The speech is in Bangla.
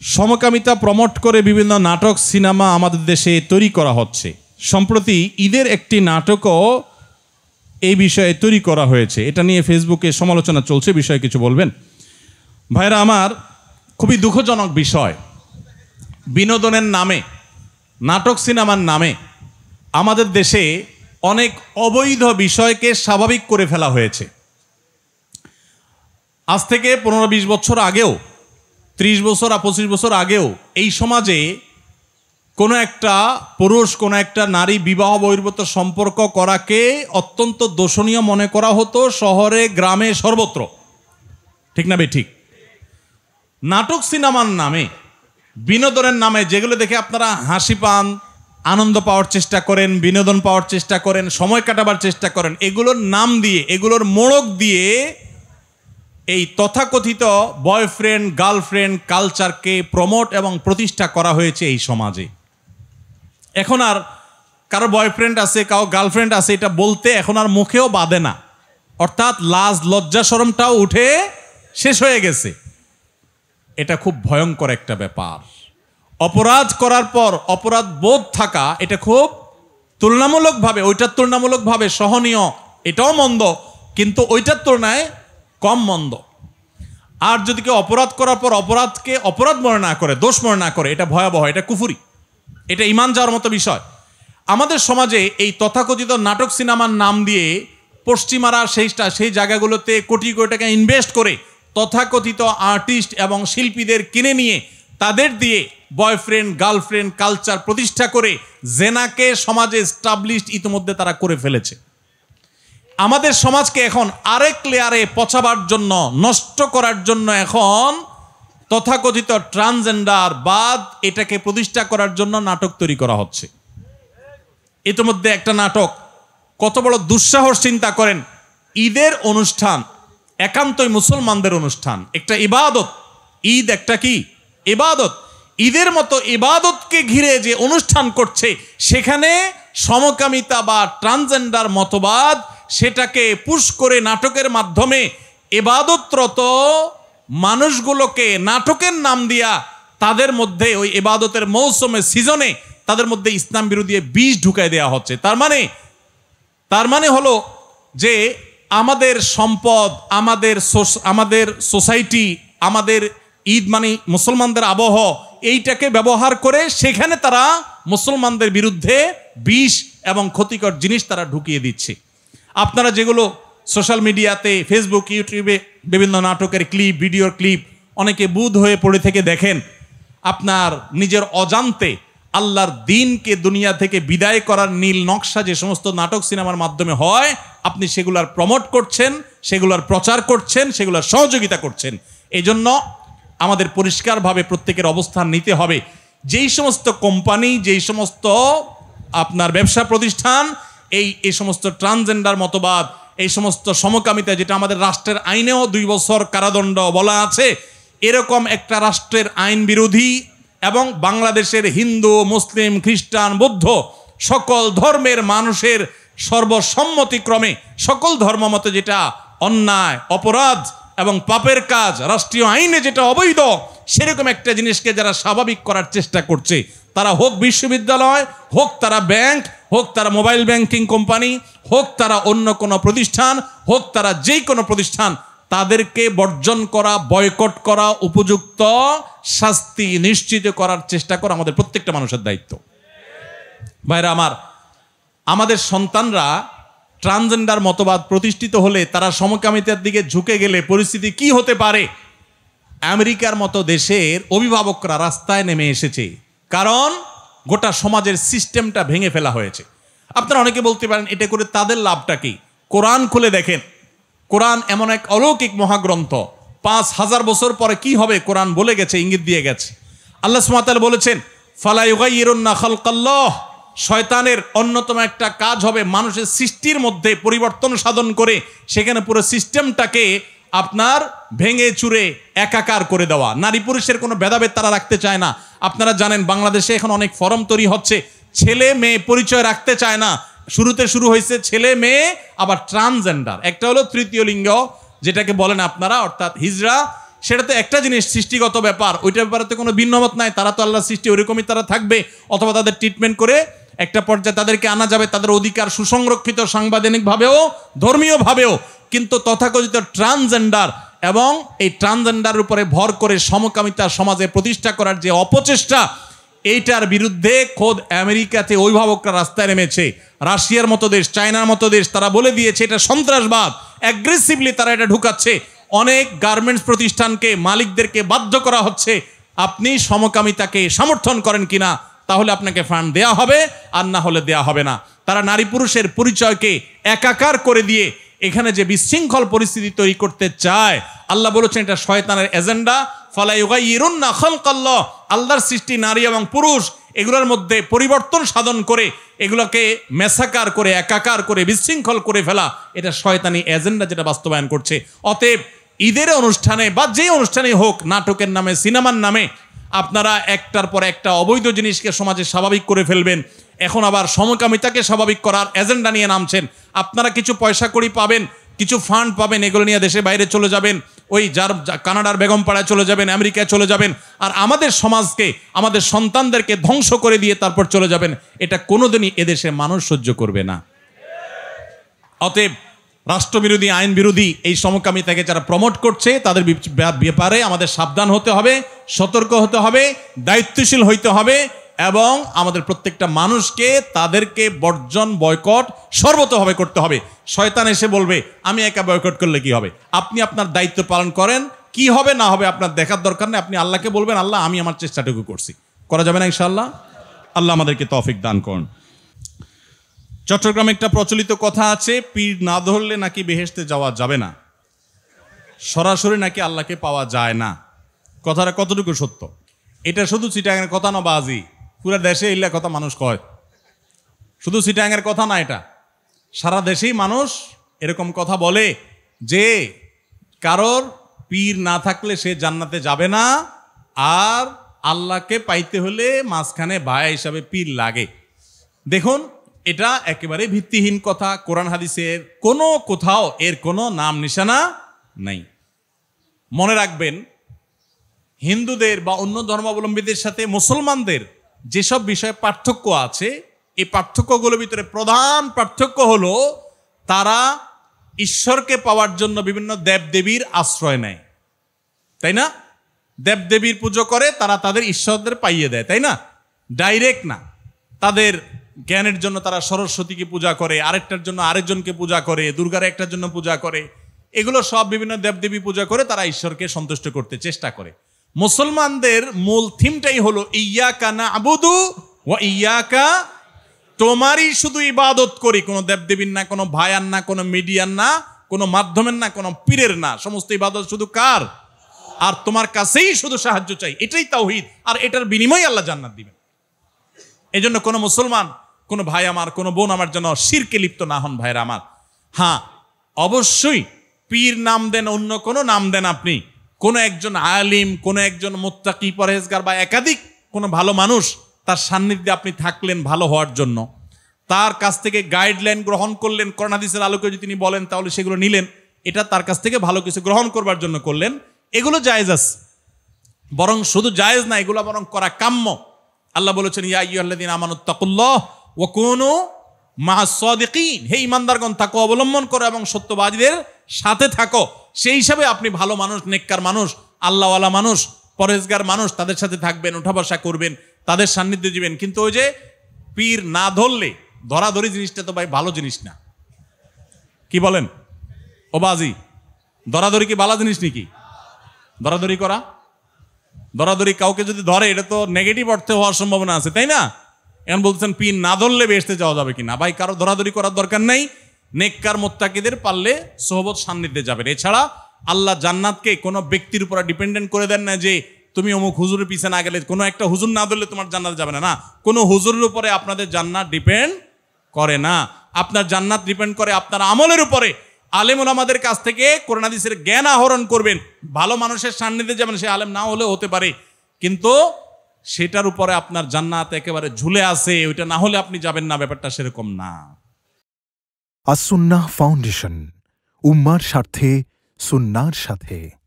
সমকামিতা প্রমোট করে বিভিন্ন নাটক সিনেমা আমাদের দেশে তৈরি করা হচ্ছে। সম্প্রতি ঈদের একটি নাটকও এই বিষয়ে তৈরি করা হয়েছে। এটা নিয়ে ফেসবুকে সমালোচনা চলছে, বিষয়ে কিছু বলবেন? ভাইরা আমার, খুবই দুঃখজনক বিষয়, বিনোদনের নামে, নাটক সিনেমার নামে আমাদের দেশে অনেক অবৈধ বিষয়কে স্বাভাবিক করে ফেলা হয়েছে। আজ থেকে 15-20 বছর আগেও, 30 বছর আর 25 বছর আগেও এই সমাজে কোনো একটা পুরুষ কোনো একটা নারী বিবাহ বহির্ভূত সম্পর্ক করাকে অত্যন্ত দোষণীয় মনে করা হতো, শহরে গ্রামে সর্বত্র। ঠিক না বে ঠিক? নাটক সিনেমার নামে, বিনোদনের নামে যেগুলো দেখে আপনারা হাসি পান, আনন্দ পাওয়ার চেষ্টা করেন, বিনোদন পাওয়ার চেষ্টা করেন, সময় কাটাবার চেষ্টা করেন, এগুলোর নাম দিয়ে, এগুলোর মোড়ক দিয়ে এই তথাকথিত বয়ফ্রেন্ড গার্লফ্রেন্ড কালচারকে প্রমোট এবং প্রতিষ্ঠা করা হয়েছে এই সমাজে। এখন আর কারো বয়ফ্রেন্ড আছে, কারো গার্লফ্রেন্ড আছে এটা বলতে এখন আর মুখেও বাধে না, অর্থাৎ লাজ লজ্জা শরমটাও উঠে শেষ হয়ে গেছে। এটা খুব ভয়ঙ্কর একটা ব্যাপার। অপরাধ করার পর অপরাধ বোধ থাকা, এটা খুব তুলনামূলকভাবে, ওইটার তুলনামূলকভাবে সহনীয়, এটাও মন্দ, কিন্তু ওইটার তুলনায় কম মন্দ। আর যদি কেউ অপরাধ করার পর অপরাধকে অপরাধ মনে না করে, দোষ মনে না করে, এটা ভয়াবহ, এটা কুফরি, এটা ঈমান যাওয়ার মতো বিষয়। আমাদের সমাজে এই তথাকথিত নাটক সিনেমার নাম দিয়ে পশ্চিমারা সেই জায়গাগুলোতে কোটি কোটি টাকা ইনভেস্ট করে তথাকথিত আর্টিস্ট এবং শিল্পীদের কিনে নিয়ে তাদের দিয়ে বয়ফ্রেন্ড গার্লফ্রেন্ড কালচার প্রতিষ্ঠা করে জেনাকে সমাজে এস্টাবলিশড ইতিমধ্যে তারা করে ফেলেছে। আমাদের সমাজকে এখন আরেক লেয়ারে পচাবার জন্য, নষ্ট করার জন্য এখন তথাকথিত ট্রান্সজেন্ডার বাদ এটাকে প্রতিষ্ঠা করার জন্য নাটক তৈরি করা হচ্ছে। ইতিমধ্যে একটা নাটক, কত বড় দুঃসাহস চিন্তা করেন, ঈদের অনুষ্ঠান একান্তই মুসলমানদের অনুষ্ঠান, একটা ইবাদত। ঈদ একটা কি ইবাদত, ঈদের মতো ইবাদতকে ঘিরে যে অনুষ্ঠান করছে সেখানে সমকামিতা বা ট্রান্সজেন্ডার মতবাদ সেটাকে পুশ করে নাটকের মাধ্যমে ইবাদতরত মানুষগুলোকে নাটকের নাম দিয়া তাদের মধ্যে ওই ইবাদতের মৌসুমে সিজনে তাদের মধ্যে ইসলাম বিরোধী বিষ ঢুকাই দেওয়া হচ্ছে। তার মানে হলো যে আমাদের সম্পদ, আমাদের সোসাইটি, আমাদের ঈদ মানে মুসলমানদের আবহ, এইটাকে ব্যবহার করে সেখানে তারা মুসলমানদের বিরুদ্ধে বিষ এবং ক্ষতিকর জিনিস তারা ঢুকিয়ে দিচ্ছে। আপনারা যেগুলো সোশ্যাল মিডিয়াতে, ফেসবুক, ইউটিউবে বিভিন্ন নাটকের ক্লিপ, ভিডিওর ক্লিপ অনেকে বুধ হয়ে পড়ে থেকে দেখেন, আপনার নিজের অজান্তে আল্লাহর দ্বীনকে দুনিয়া থেকে বিদায় করার নীল নকশা যে সমস্ত নাটক সিনেমার মাধ্যমে হয়, আপনি সেগুলার প্রমোট করছেন, সেগুলার প্রচার করছেন, সেগুলার সহযোগিতা করছেন। এই জন্য আমাদের পরিষ্কারভাবে প্রত্যেকের অবস্থান নিতে হবে। যেই সমস্ত কোম্পানি, যেই সমস্ত আপনার ব্যবসা প্রতিষ্ঠান এই সমস্ত ট্রান্সজেন্ডার মতবাদ, এই সমস্ত সমকামিতা, যেটা আমাদের রাষ্ট্রের আইনেও 2 বছর কারাদণ্ড বলা আছে, এরকম একটা রাষ্ট্রের আইন বিরোধী এবং বাংলাদেশের হিন্দু, মুসলিম, খ্রিস্টান, বৌদ্ধ সকল ধর্মের মানুষের সর্বসম্মতিক্রমে সকল ধর্মমতে যেটা অন্যায়, অপরাধ এবং পাপের কাজ, রাষ্ট্রীয় আইনে যেটা অবৈধ, সেরকম একটা জিনিসকে যারা স্বাভাবিক করার চেষ্টা করছে, তারা হোক বিশ্ববিদ্যালয়, হোক তারা ব্যাংক, হোক তারা মোবাইল ব্যাংকিং কোম্পানি, হোক তারা অন্য কোনো প্রতিষ্ঠান, হোক তারা যেই কোনো প্রতিষ্ঠান, তাদেরকে বর্জন করা, বয়কট করা, উপযুক্ত শাস্তি নিশ্চিত করার চেষ্টা করা আমাদের প্রত্যেকটা মানুষের দায়িত্ব। ভাইরা আমার, আমাদের সন্তানরা ট্রান্সজেন্ডার মতবাদ প্রতিষ্ঠিত হলে, তারা সমকামিতার দিকে ঝুঁকে গেলে পরিস্থিতি কি হতে পারে? আমেরিকার মতো দেশের অভিভাবকরা রাস্তায় নেমে এসেছে, কারণ গোটা সমাজের সিস্টেমটা ভেঙে ফেলা হয়েছে। আপনারা অনেকে বলতে পারেন এটা করে তাদের লাভটা কি? কোরআন খুলে দেখেন, কোরআন এমন এক অলৌকিক মহাগ্রন্থ, 5000 বছর পরে কি হবে কোরআন বলে গেছে, ইঙ্গিত দিয়ে গেছে। আল্লাহ সুবহানাহু ওয়া তাআলা বলেছেন, ফালা ইউগাইয়িরুন্না খালকাল্লাহ, শয়তানের অন্যতম একটা কাজ হবে মানুষের সৃষ্টির মধ্যে পরিবর্তন সাধন করে সেখানে পুরো সিস্টেমটাকে আপনার ভেঙে চুরে একাকার করে দেওয়া। নারী পুরুষের কোনো ভেদাভেদ তারা রাখতে চায় না। আপনারা জানেন বাংলাদেশে এখন অনেক ফরম তৈরি হচ্ছে, ছেলে মেয়ে পরিচয় রাখতে চায় না। শুরুতে শুরু হয়েছে ছেলে মেয়ে, আবার ট্রান্সজেন্ডার, একটা হলো তৃতীয় লিঙ্গ যেটাকে বলেন আপনারা, অর্থাৎ হিজড়া, সেটা তো একটা জিনিস, সৃষ্টিগত ব্যাপার, ওইটার ব্যাপারে তো কোনো ভিন্নমত নাই। তারা তো আল্লাহ সৃষ্টি, ওইরকমই তারা থাকবে, অথবা তাদের ট্রিটমেন্ট করে একটা পর্যায়ে তাদেরকে আনা যাবে, তাদের অধিকার সুসংরক্ষিত সাংবিধানিকভাবেও ধর্মীয়ভাবেও। কিন্তু তথাকথিত ট্রান্সজেন্ডার এবং এই ট্রান্সজেন্ডার উপরে ভর করে সমকামিতা সমাজে প্রতিষ্ঠা করার যে অপচেষ্টা, এইটার বিরুদ্ধে খোদ আমেরিকাতে অভিভাবকরা রাস্তায় নেমেছে। রাশিয়ার মতো দেশ, চায়নার মতো দেশ, তারা বলে দিয়েছে এটা সন্ত্রাসবাদ। অ্যাগ্রেসিভলি তারা এটা ঢুকাচ্ছে। অনেক গার্মেন্টস প্রতিষ্ঠানকে, মালিকদেরকে বাধ্য করা হচ্ছে, আপনি সমকামিতাকে সমর্থন করেন কিনা, তাহলে আপনাকে ফান্ড দেয়া হবে, আর না হলে দেয়া হবে না। তারা নারী পুরুষের পরিচয়কে একাকার করে দিয়ে এখানে যে বিশৃঙ্খল পরিস্থিতি তৈরি করতে চায়, আল্লাহ বলেছেন এটা শয়তানের এজেন্ডা। ফালা ইউগাইয়িরুন্না খালকাল্লাহ, আল্লাহর সৃষ্টি নারী এবং পুরুষ, এগুলোর মধ্যে পরিবর্তন সাধন করে এগুলোকে মেসাকার করে, একাকার করে, বিশৃঙ্খল করে ফেলা, এটা শয়তানি এজেন্ডা যেটা বাস্তবায়ন করছে। অতএব ঈদের অনুষ্ঠানে বা যে অনুষ্ঠানে হোক, নাটকের নামে, সিনেমার নামে আপনারা একটার পর একটা অবৈধ জিনিসকে সমাজে স্বাভাবিক করে ফেলবেন। এখন আবার সমকামিতাকে স্বাভাবিক করার এজেন্ডা নিয়ে নামছেন। আপনারা কিছু পয়সা কড়ি পাবেন, কিছু ফান্ড পাবেন, এগুলো নিয়ে দেশে বাইরে চলে যাবেন, ওই কানাডার বেগমপাড়ায় চলে যাবেন, আমেরিকায় চলে যাবেন, আর আমাদের সমাজকে, আমাদের সন্তানদেরকে ধ্বংস করে দিয়ে তারপর চলে যাবেন। এটা কোনোদিনই এদেশে মানুষ সহ্য করবে না। অতএব রাষ্ট্রবিরোধী, আইন বিরোধী এই সমকামিতাকে যারা প্রমোট করছে, তাদের ব্যাপারে আমাদের সাবধান হতে হবে, সতর্ক হতে হবে, দায়িত্বশীল হইতে হবে, এবং আমাদের প্রত্যেকটা মানুষকে তাদেরকে বর্জন, বয়কট সর্বতভাবে করতে হবে। শয়তান এসে বলবে আমি একা বয়কট করলে কি হবে, আপনি আপনার দায়িত্ব পালন করেন, কি হবে না হবে আপনার দেখার দরকার নেই। আপনি আল্লাহকে বলবেন, আল্লাহ আমি আমার চেষ্টাটুকু করছি। করা যাবে না ইনশাআল্লাহ? আল্লাহ আমাদেরকে তৌফিক দান করুন। চট্টগ্রামে একটা প্রচলিত কথা আছে, পীর না ধরলে নাকি বেহেশতে যাওয়া যাবে না, সরাসরি নাকি আল্লাহকে পাওয়া যায় না। কথাটা কতটুকু সত্য? এটা শুধু চিটাগাংয়ের কথা না বাজি, পুরো দেশে ইল্লা কথা মানুষ কয়। শুধু চিটাগাংয়ের কথা না, এটা সারা দেশেই মানুষ এরকম কথা বলে যে কারোর পীর না থাকলে সে জান্নাতে যাবে না, আর আল্লাহকে পাইতে হলে মাঝখানে ভায়া হিসাবে পীর লাগে। দেখুন, এটা একেবারে ভিত্তিহীন কথা। কোরআন হাদিসের কোনো কোথাও এর কোনো নাম নিশানা নাই। মনে রাখবেন, হিন্দুদের বা অন্য ধর্মাবলম্বীদের সাথে মুসলমানদের যেসব বিষয়ে পার্থক্য আছে, এই পার্থক্যগুলোর ভিতরে প্রধান পার্থক্য হলো তারা ঈশ্বরকে পাওয়ার জন্য বিভিন্ন দেবদেবীর আশ্রয় নেয়, তাই না? দেবদেবীর পুজো করে, তারা তাদের ঈশ্বরদের পাইয়ে দেয়, তাই না? ডাইরেক্ট না। তাদের জ্ঞানের জন্য তারা সরস্বতীকে পূজা করে, আরেকটার জন্য আরেকজনকে পূজা করে, দুর্গার একটার জন্য পূজা করে, এগুলো সব বিভিন্ন দেবদেবী পূজা করে তারা ঈশ্বরকে সন্তুষ্ট করতে চেষ্টা করে। মুসলমানদের মূল থিমটাই হলো ইয়াকা না'বুদু ওয়া ইয়াকা, তোমারই শুধু ইবাদত করি, কোনো দেবদেবীর না, কোনো ভায়ার না, কোনো মিডিয়ার না, কোনো মাধ্যমের না, কোনো পীরের না, সমস্ত ইবাদত শুধু কার? আর তোমার কাছেই শুধু সাহায্য চাই, এটাই তাওহীদ। আর এটার বিনিময়ে আল্লাহ জান্নাত দিবেন। এই জন্য কোনো মুসলমান, কোনো ভাই আমার, কোনো বোন আমার যেন শিরকে লিপ্ত না হন, ভাইরা আমার। হ্যাঁ, অবশ্যই পীর নাম দেন, অন্য কোনো নাম দেন আপনি, কোনো একজন আলিম, কোনো একজন মুত্তাকি, পরহেজগার বা একাধিক কোনো ভালো মানুষ, তার সান্নিধ্যে আপনি থাকলেন ভালো হওয়ার জন্য, তার কাছ থেকে গাইডলাইন গ্রহণ করলেন, কোরআন হাদিসের আলোকে যদি তিনি বলেন তাহলে সেগুলো নিলেন, এটা তার কাছ থেকে ভালো কিছু গ্রহণ করবার জন্য করলেন, এগুলো জায়েজ আছে। বরং শুধু জায়েজ না, এগুলো বরং করা কাম্য। আল্লাহ বলেছেন ইয়া আইয়ুহাল্লাযীনা আমানুত্তাকুল্লাহ ওয়া কুনু মা'আস সাদিকিন, হে ঈমানদারগণ তাকওয়া অবলম্বন করো এবং সত্যবাদীদের সাথে থাকো। সেই হিসাবে আপনি ভালো মানুষ, নেককার মানুষ, আল্লাহওয়ালা মানুষ, পরহেজগার মানুষ, তাদের সাথে থাকবেন, উঠা বসা করবেন, তাদের সান্নিধ্যে দিবেন। কিন্তু ওই যে পীর না ধরলে, ধরাধরি জিনিসটা তো ভাই ভালো জিনিস না। কি বলেন ও বাজি? ধরাধরি কি ভালো জিনিস নাকি? ধরাধরি করা, ধরাধরি কাউকে যদি ধরে, এটা তো নেগেটিভ অর্থে হওয়ার সম্ভাবনা আছে, তাই না? এখন বলছেন পীর না ধরলে বেহেশতে যাওয়া যাবে কিনা। ভাই, কারো ধরাধরি করার দরকার নেই। নেককার মুত্তাকিদের পারলে সোহবত সান্নিধ্যে যাবেন। এছাড়া আল্লাহ জান্নাতকে কোনো ব্যক্তির উপর ডিপেন্ডেন্ট করে দেন না যে তুমি অমুক হুজুরের পিছনে না গেলে, কোনো একটা হুজুর না ধরলে তোমার জান্নাত যাবে না। না, কোনো হুজুরের উপরে আপনাদের জান্নাত ডিপেন্ড করে না। আপনার জান্নাত ডিপেন্ড করে আপনার আমলের উপরে। আলেম ওলামাদের কাছ থেকে কোরআন হাদিসের জ্ঞান আহরণ করবেন, ভালো মানুষের সান্নিধ্যে যাবেন, সে আলেম না হলেও হতে পারে, কিন্তু সেটার উপরে আপনার জান্নাত একেবারে ঝুলে আছে, ওইটা না হলে আপনি যাবেন না, ব্যাপারটা সেরকম না। আস-সুন্নাহ ফাউন্ডেশন, উম্মার স্বার্থে সুন্নাহর সাথে।